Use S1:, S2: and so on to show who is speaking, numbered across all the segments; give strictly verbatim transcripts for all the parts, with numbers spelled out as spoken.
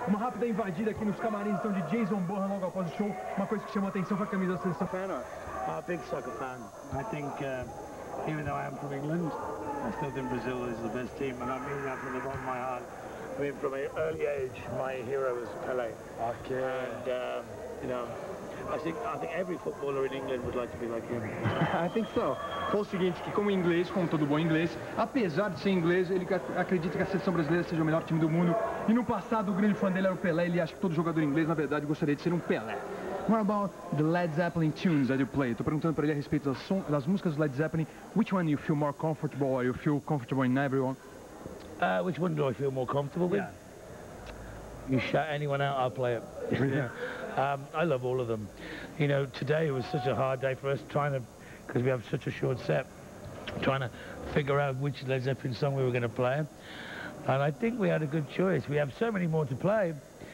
S1: Uma rápida invadida aqui nos camarins então de Jason Bonham logo após o show. Uma coisa que chamou a atenção foi a camisa da seleção.
S2: Fan or?
S3: I'm a big soccer fan. I think, uh, even though I am from England, I still think Brazil is the best team, and I mean that from the bottom of my heart. I mean, from an early age, my hero was Pelé.
S2: Okay.
S3: And, um, you know, I think, I think every footballer in England would like to be like him.
S1: I think so. Foi o seguinte, que como inglês, como todo bom inglês, apesar de ser inglês, ele acredita que a seleção brasileira seja o melhor time do mundo. E no passado, o grande fã dele era o Pelé. Ele acha que todo jogador inglês, na verdade, gostaria de ser um Pelé. What about the Led Zeppelin tunes that you play? Estou perguntando para ele a respeito das, som, das músicas do Led Zeppelin. Which one you feel more comfortable, or you feel comfortable in everyone?
S3: Uh, which one do I feel more comfortable with?
S1: Yeah.
S3: You shut anyone out, I'll play it.
S1: Yeah.
S3: um, I love all of them. You know, today was such a hard day for us trying to, because we have such a short set, trying to figure out which Led Zeppelin song we were going to play. And I think we had a good choice. We have so many more to play,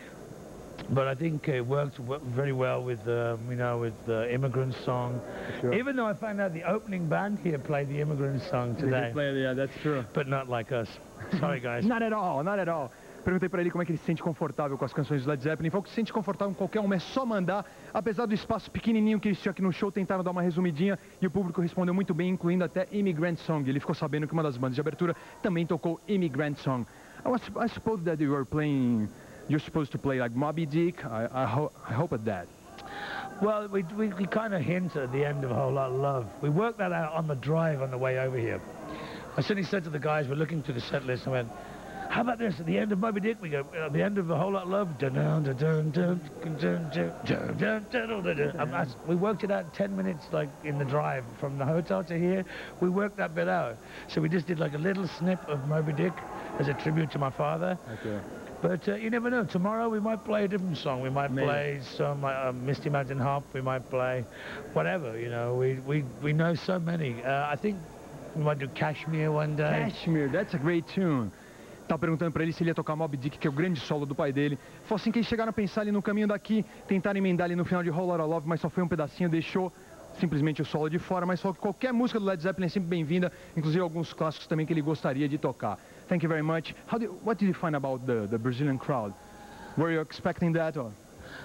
S3: but I think it worked very well with, um, you know, with the Immigrant Song.
S1: Sure.
S3: Even though I found out the opening band here played the Immigrant Song today.
S1: Play, yeah, that's true.
S3: But not like us. Sorry, guys.
S1: Not at all, not at all. Perguntei pra ele como é que ele se sente confortável com as canções do Led Zeppelin. Ele falou que se sente confortável com qualquer uma, é só mandar. Apesar do espaço pequenininho que eles tinham aqui no show, tentaram dar uma resumidinha e o público respondeu muito bem, incluindo até Immigrant Song. Ele ficou sabendo que uma das bandas de abertura também tocou Immigrant Song. I, was, I suppose that you were playing, you're supposed to play like Moby Dick. I, I, ho I hope at that.
S3: Well, we, we, we kind of hinted at the end of A Whole Lot of Love. We worked that out on the drive on the way over here. I suddenly said to the guys, we're looking through the set list, and I went, how about this? At the end of Moby Dick, we go, at the end of A Whole Lot of Love, dun dun dun dun dun dun dun dun dun dun. We worked it out ten minutes, like, in the drive from the hotel to here. We worked that bit out. So we just did, like, a little snip of Moby Dick as a tribute to my father.
S1: Okay.
S3: But uh, you never know. Tomorrow we might play a different song. We might
S1: Maybe.
S3: play some uh, Misty Mountain Hop. We might play whatever, you know. We, we, we know so many. Uh, I think we might do Kashmir one day.
S1: Kashmir, that's a great tune. Tava perguntando pra ele se ele ia tocar Moby Dick, que é o grande solo do pai dele. Foi assim que eles chegaram a pensar ali no caminho daqui, tentaram emendar ali no final de Whole Lotta Love, mas só foi um pedacinho, deixou simplesmente o solo de fora, mas falou que qualquer música do Led Zeppelin é sempre bem-vinda, inclusive alguns clássicos também que ele gostaria de tocar. Thank you very much. How did, what did you find about the, the Brazilian crowd? Were you expecting that? Or?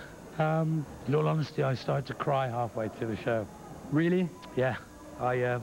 S3: Um, in all honesty, I started to cry halfway through the show.
S1: Really?
S3: Yeah. I, uh,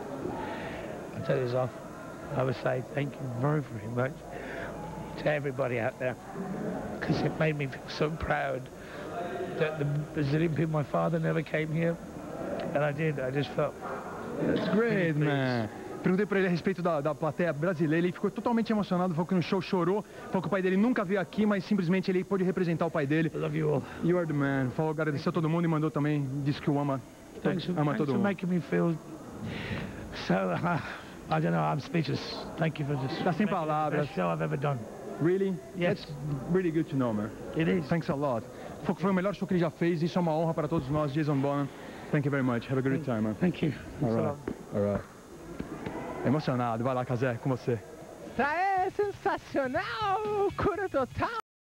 S3: I'll take this off. I would say thank you very, very much to everybody out there, because it made me feel so proud that the Brazilian people, my father never came here, and I did. I just felt...
S1: That's great, man. Perguntei pra ele a respeito da, da plateia brasileira, ele ficou totalmente emocionado, falou que no show chorou, falou que o pai dele nunca veio aqui, mas simplesmente ele pôde representar o pai dele.
S3: I love you all.
S1: You are the man. Falou, agradeceu a todo mundo e mandou também, disse que o ama,
S3: Thanks for,
S1: ama
S3: thanks
S1: todo
S3: for
S1: mundo.
S3: making me feel so... Uh, I don't know, I'm speechless. Thank you for this.
S1: Tá sem palavras.
S3: Best show I've ever done.
S1: Really?
S3: Yes.
S1: That's really good to know, man.
S3: It is.
S1: Thanks a lot. Foi, foi o melhor show que ele já fez, isso é uma honra para todos nós, Jason Bonham. Thank you very much. Have a great time, man.
S3: Thank you.
S1: All right. All right. Emocionado. Vai lá, Cazé, com você.
S2: Tá, é sensacional, cura total.